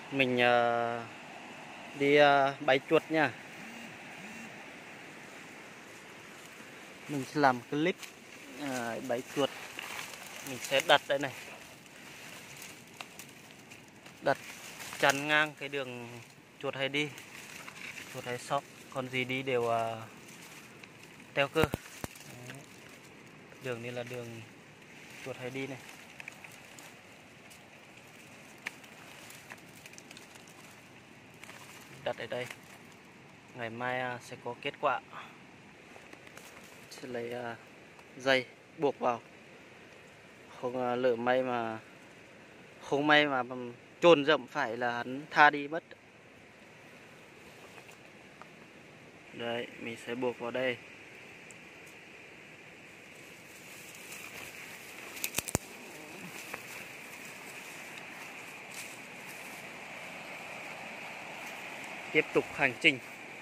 Mình đi bẫy chuột nha. Mình sẽ làm clip bẫy chuột. Mình sẽ đặt đây này, đặt chắn ngang cái đường chuột hay đi, chuột hay sóc, con gì đi đều teo cơ. Đấy. Đường này là đường chuột hay đi này. Đặt ở đây, ngày mai sẽ có kết quả. Sẽ lấy dây buộc vào, không lỡ may mà không may mà chồn rậm phải là hắn tha đi mất. Đấy, mình sẽ buộc vào đây. Tiếp tục hành trình.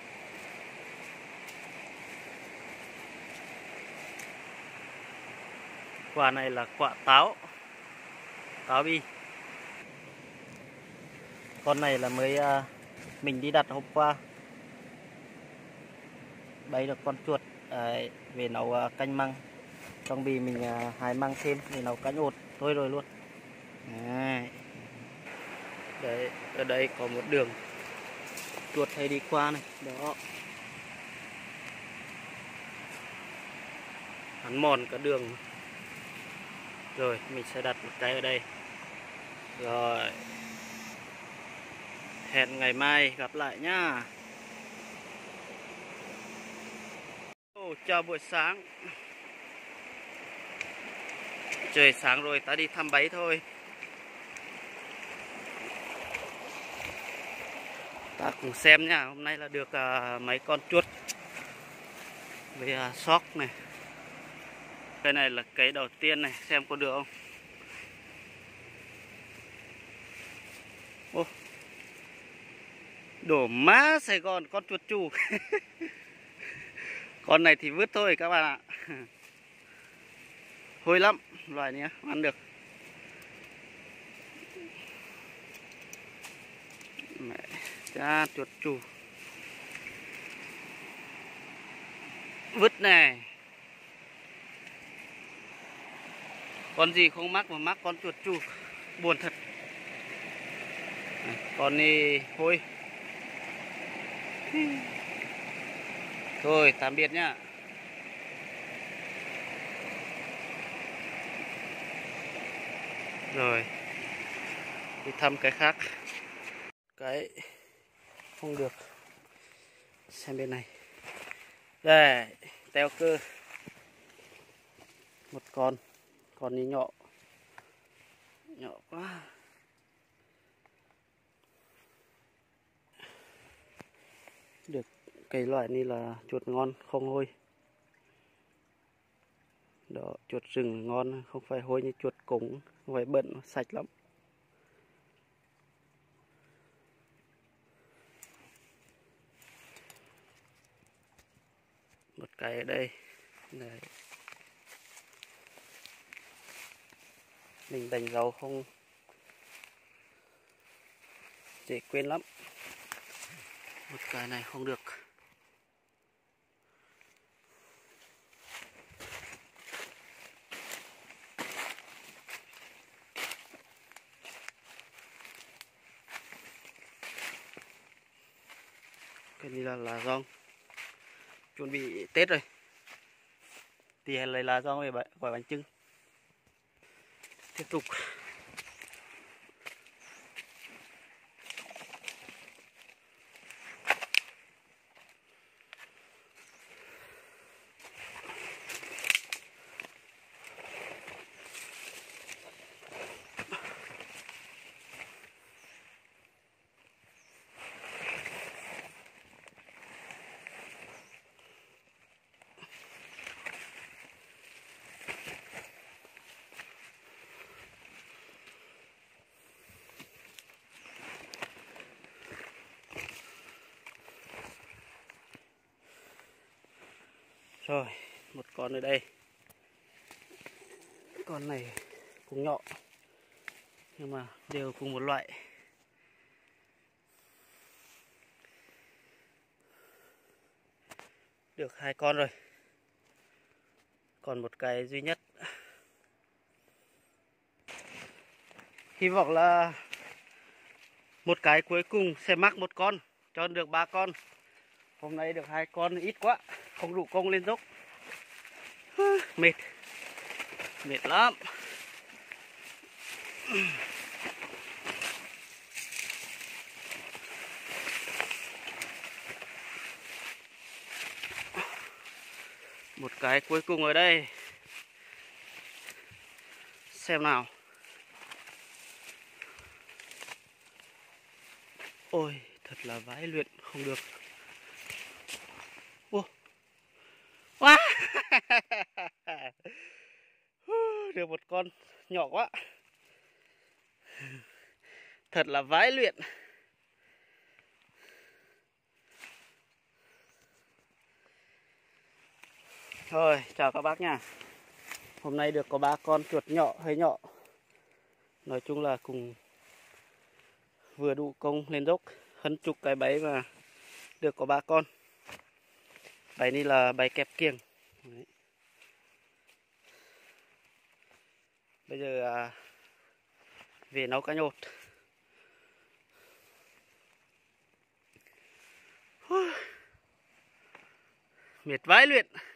Quả này là quả táo bi. Con này là mới mình đi đặt hôm qua. Bấy được con chuột về nấu canh măng. Trong bì mình hái măng thêm để nấu canh ột thôi rồi luôn. Đấy. Đấy, ở đây có một đường chuột hay đi qua này. Đó. Hắn mòn cả đường. Rồi mình sẽ đặt một cái ở đây. Rồi, hẹn ngày mai gặp lại nhá. Chào buổi sáng. Trời sáng rồi, ta đi thăm bẫy thôi. Ta cùng xem nhá. Hôm nay là được mấy con chuột với sóc này. Cái này là cái đầu tiên này, xem có được không. Ô, đổ má Sài Gòn con chuột chù. Con này thì vứt thôi các bạn ạ. Hôi lắm, loài này ăn được. Mẹ cha chuột chù. Vứt này. Con gì không mắc mà mắc con chuột chù. Buồn thật. Con này hôi. Thôi tạm biệt nhá. Rồi đi thăm cái khác. Cái không được. Xem bên này. Đây, teo cơ. Một con đi nhỏ. Nhỏ quá. Được cái loại này là chuột ngon, không hôi. Đó, chuột rừng ngon, không phải hôi như chuột cống, không phải bẩn, sạch lắm. Một cái ở đây. Đấy. Mình đánh dấu không dễ quên lắm. Một cái này không được. Cái này là lá rong. Chuẩn bị Tết rồi. Thì lấy lá rong về gói bánh chưng. Tiếp tục. Rồi, một con ở đây. Con này cũng nhỏ, nhưng mà đều cùng một loại. Được 2 con rồi. Còn một cái duy nhất. Hy vọng là một cái cuối cùng sẽ mắc một con, cho được 3 con. Hôm nay được 2 con ít quá, không đủ công lên dốc. Mệt. Mệt lắm. Một cái cuối cùng ở đây. Xem nào. Ôi, thật là vãi luyện, không được. Ô. Wow. Được một con nhỏ quá. Thật là vãi luyện. Thôi, chào các bác nha. Hôm nay được có 3 con chuột nhỏ, hơi nhỏ. Nói chung là cùng vừa đủ công lên dốc. Hơn chục cái bẫy mà được có 3 con. Bẫy này là bẫy kẹp kiềng. Đấy. Bây giờ về nấu cá nhột. Mệt vãi luyện.